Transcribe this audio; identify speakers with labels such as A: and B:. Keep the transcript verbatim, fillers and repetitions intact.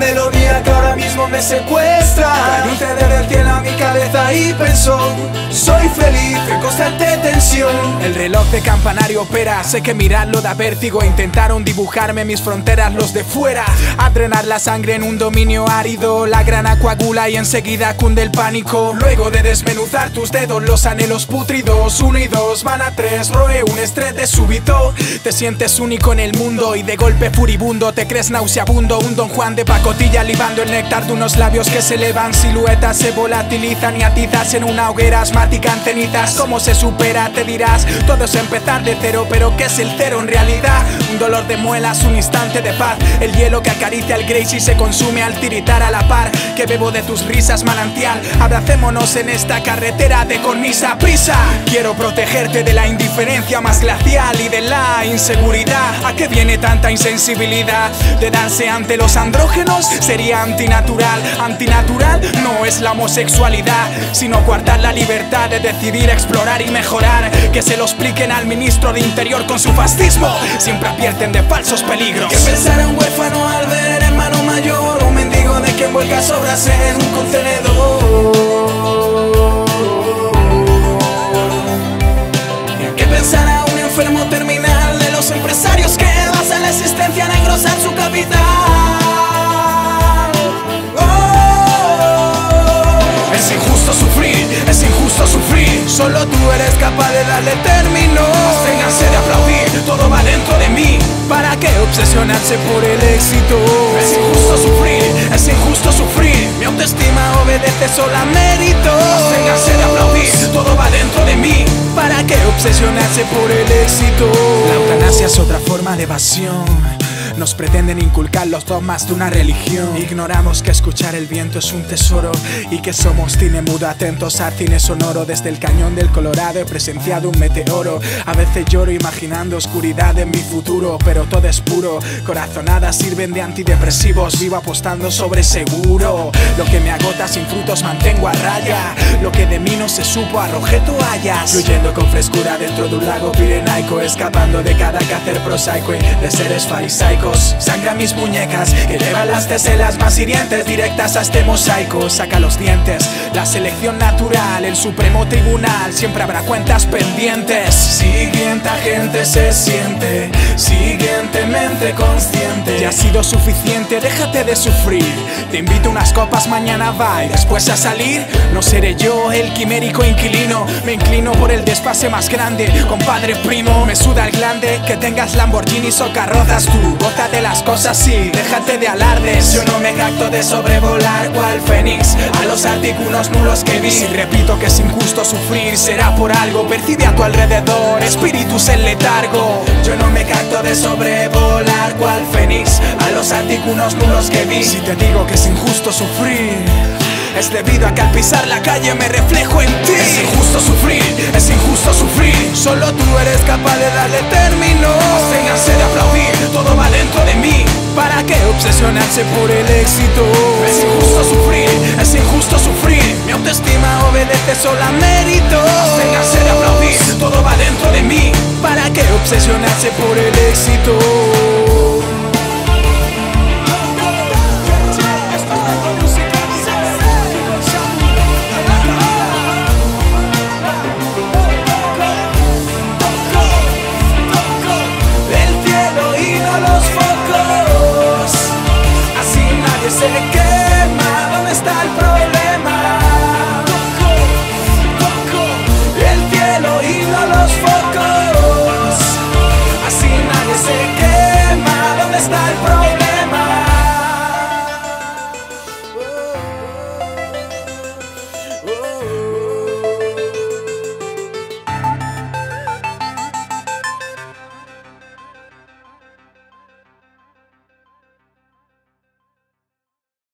A: melodía que ahora mismo me secuestra. Cayó un C D del cielo a mi cabeza y pensó: soy feliz en constante tensión.
B: El reloj de campanario opera, sé que mirarlo da vértigo. Intentaron dibujarme mis fronteras los de fuera, a drenar la sangre en un dominio árido. La grana coagula y enseguida cunde el pánico. Luego de desmenuzar tus dedos los anhelos pútridos, uno y dos van a tres, roe un estrés de súbito. Te sientes único en el mundo y de golpe furibundo te crees nauseabundo. Un Don Juan de pacotilla libando el néctar de unos labios que se elevan. Siluetas se volatilizan y atizas en una hoguera asmática en cenizas. ¿Cómo se supera? Te dirás, todo es empezar de cero, pero ¿qué es el cero en realidad? Un dolor de muelas, un instante de paz, el hielo que acaricia el Grace y se consume al tiritar a la par. Que bebo de tus risas manantial, abracémonos en esta carretera de cornisa prisa. Quiero protegerte de la indiferencia más glacial y de la inseguridad. ¿A qué viene tanta insensibilidad? De darse ante los andrógenos sería antinatural. Antinatural no es la homosexualidad, sino coartar la libertad de decidir, explorar y mejorar. Que se lo expliquen al ministro de Interior con su fascismo. Siempre advierten de falsos peligros.
A: ¿Qué pensará un huérfano al ver hermano mayor? Un mendigo de quien vuelca sobras en un contenedor. ¿Qué pensará un enfermo terminal de los empresarios que basan la existencia en engrosar su capital? Oh, es injusto sufrir, es injusto sufrir. Solo tú eres capaz de darle término. Absténganse de aplaudir, todo va dentro de mí.
B: ¿Para qué obsesionarse por el éxito?
A: Es injusto sufrir, es injusto sufrir. Mi autoestima obedece solo a mérito. Absténganse de aplaudir, todo va dentro de mí.
B: ¿Para qué obsesionarse por el éxito? La eutanasia es otra forma de evasión. Nos pretenden inculcar los dogmas de una religión. Ignoramos que escuchar el viento es un tesoro y que somos cine mudo, atentos al cine sonoro. Desde el cañón del Colorado he presenciado un meteoro. A veces lloro imaginando oscuridad en mi futuro, pero todo es puro. Corazonadas sirven de antidepresivos, vivo apostando sobre seguro. Lo que me agota sin frutos mantengo a raya. Lo que de mí no se supo arrojé toallas. Fluyendo con frescura dentro de un lago pirenaico, escapando de cada quehacer prosaico y de seres farisaicos. Sangra mis muñecas que llevan las teselas más hirientes directas a este mosaico. Saca los dientes, la selección natural, el supremo tribunal, siempre habrá cuentas pendientes.
A: Siguiente gente se siente, siguientemente consciente.
B: Ya ha sido suficiente, déjate de sufrir. Te invito a unas copas, mañana va y después a salir. No seré yo el quimérico inquilino, me inclino por el desfase más grande. Compadre primo, me suda el glande que tengas Lamborghinis o carrozas tú. De las cosas sí, déjate de alardes.
A: Yo no me jacto de sobrevolar cual fénix a los artículos nulos que vi.
B: Si repito que es injusto sufrir, será por algo. Percibe a tu alrededor espíritus en letargo.
A: Yo no me jacto de sobrevolar cual fénix a los artículos nulos que vi.
B: Si te digo que es injusto sufrir, es debido a que al pisar la calle me reflejo en ti.
A: Es injusto sufrir, es injusto sufrir. Solo tú eres capaz de darle término. Absténganse de aplaudir, todo va dentro de mí.
B: ¿Para qué obsesionarse por el éxito?
A: Es injusto sufrir, es injusto sufrir. Mi autoestima obedece solo a mérito. Absténganse de aplaudir, todo va dentro de mí.
B: ¿Para qué obsesionarse por el éxito?